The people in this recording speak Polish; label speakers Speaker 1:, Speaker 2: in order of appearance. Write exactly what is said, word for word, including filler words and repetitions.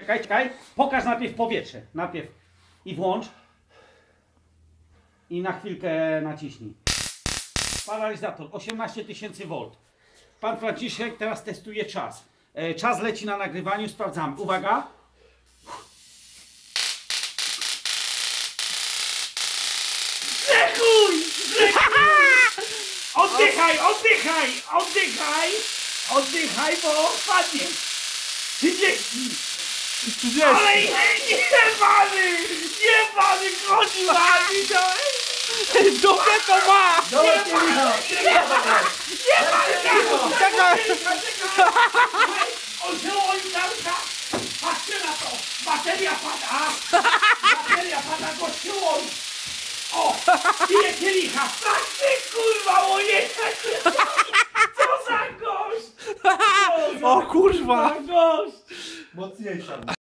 Speaker 1: Czekaj, czekaj. Pokaż najpierw powietrze. Najpierw i włącz. I na chwilkę naciśnij. Paralizator osiemnaście tysięcy wolt. Pan Franciszek teraz testuje czas. E, czas leci na nagrywaniu, sprawdzamy. Uwaga. Zdechój! Oddychaj, oddychaj, oddychaj! Oddychaj, bo wpadniesz. trzydzieści.
Speaker 2: trzydzieści.
Speaker 1: Ale nie, nie pany! Nie pany, kurwa! Widziałeś?
Speaker 2: Dupę to ma!
Speaker 1: Nie pany! Nie pany!
Speaker 2: Czekaj!
Speaker 1: On się łoi cały czas! Patrzcie na to! Bateria pada! Bateria pada, gość się łoi! O! Pije kielicha! Tak ty kurwa łojeka! Co za gość! Co za
Speaker 2: O kurwa!
Speaker 1: gość!
Speaker 3: Mocniejsza.